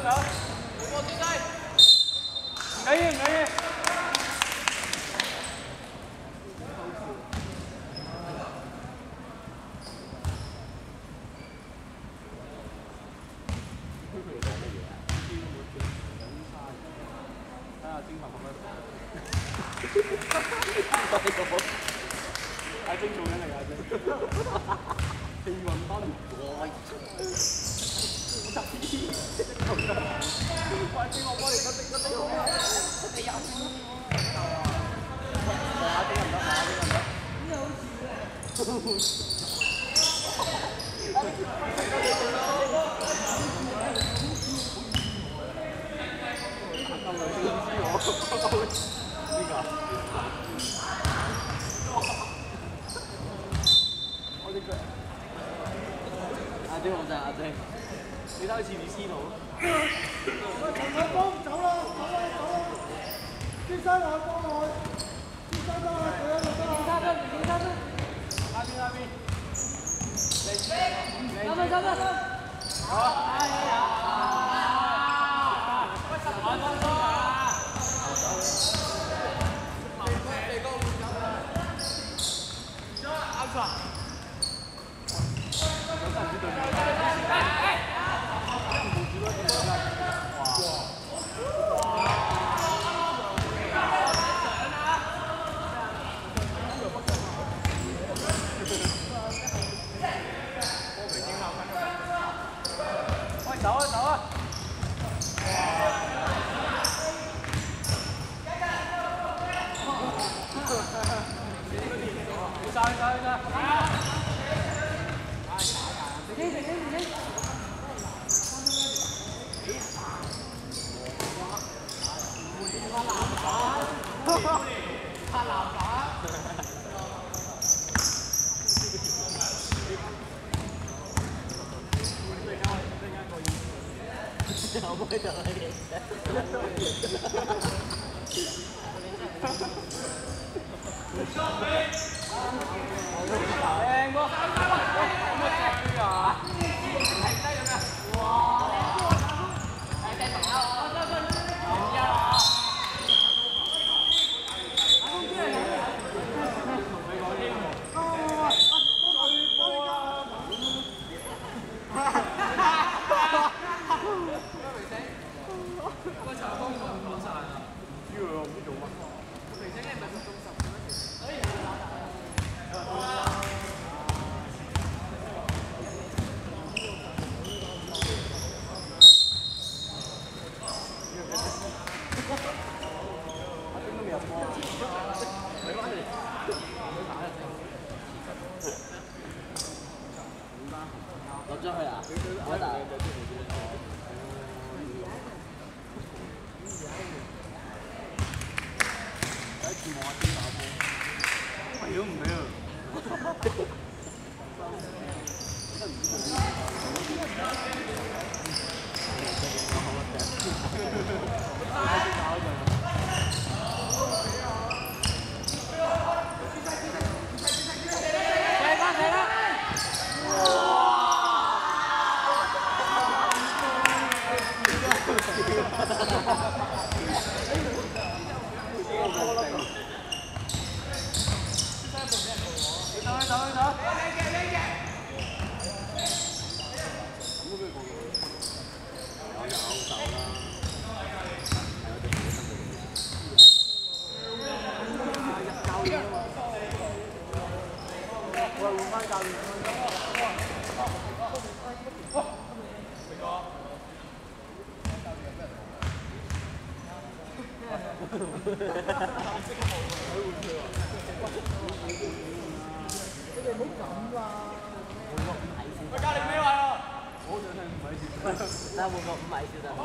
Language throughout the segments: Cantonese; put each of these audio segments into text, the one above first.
可以可以。睇下精神可唔可以？阿晶做緊嚟㗎，阿晶。氣運翻唔過。快啲我幫你嗰隻好啊！你有馬丁唔得，馬丁唔得。呢好似我隻腳。阿晶好正，阿晶。你睇佢似唔似司徒？ 陳海峰走啦，走啦，走啦！先生下幫我，先生幫我隊喺度得啦。 下邊下邊。 走！ 好。走啊走啊！晒！我不会找到你。靚哥，有乜追啊？哇！落咗去啊！我打。第一次望下點打波，係都唔俾啊！喂，教練咩位啊？我想聽5米線。得換個5米先得。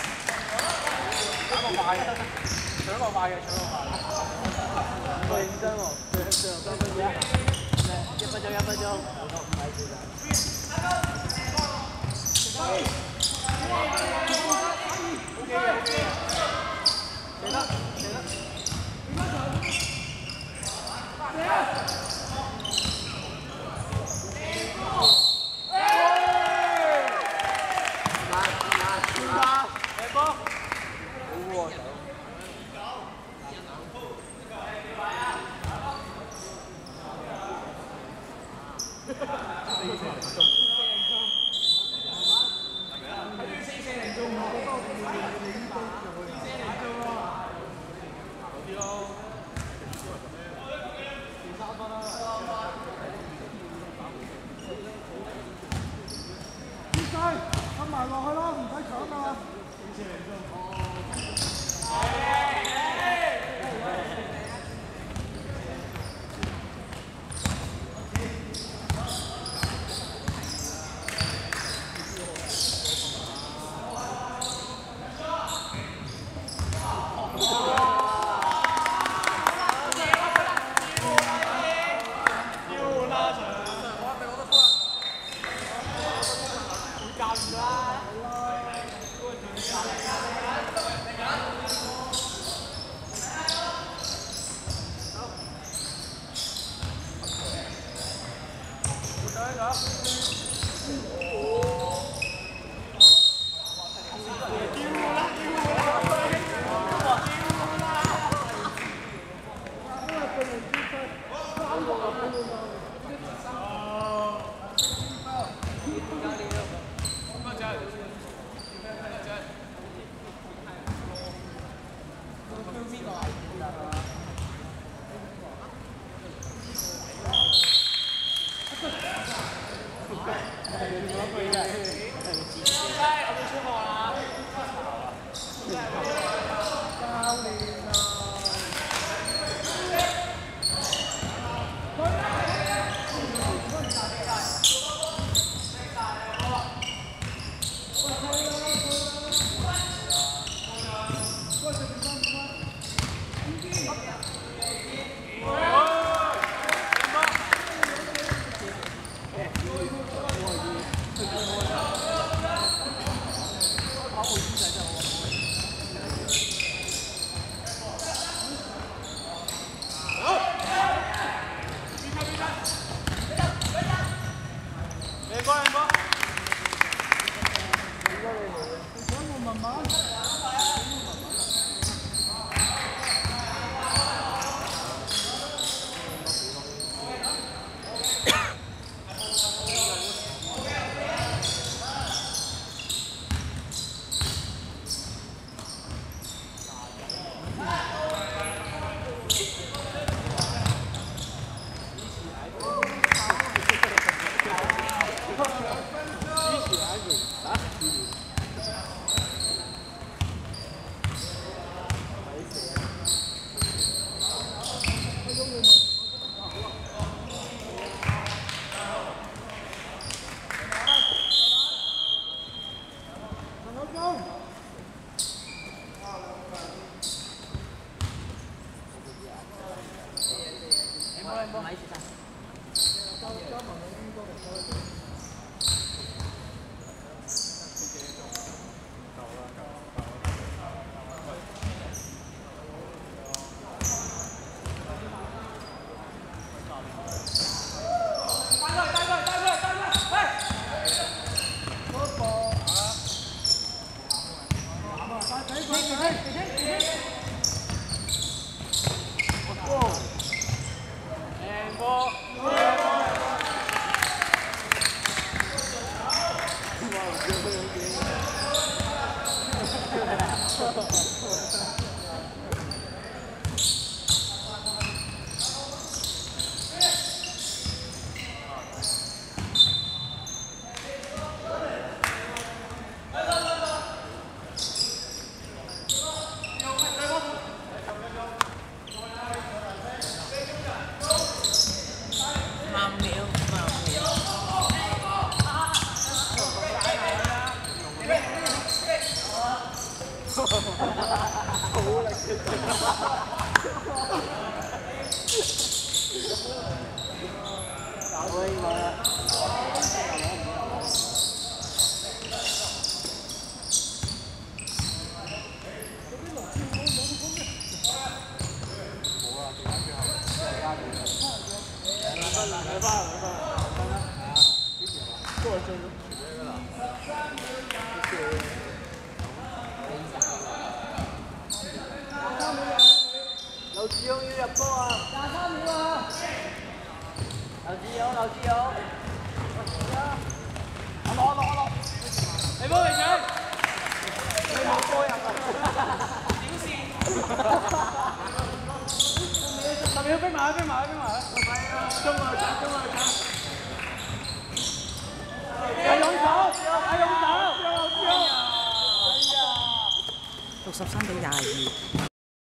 搶個快嘅，搶個快嘅。認真喎，最後3分鐘1分鐘，換個5米線啊。OK 嘅，OK 嘅。記得。 冚埋落去啦，唔使搶啊！ 劉志勇要入波啊！廿3秒啊！劉志勇，攞！你波未上？你冇波入啊！屌線！10秒飛埋！中啊！ 係用手，係用手。 63比22。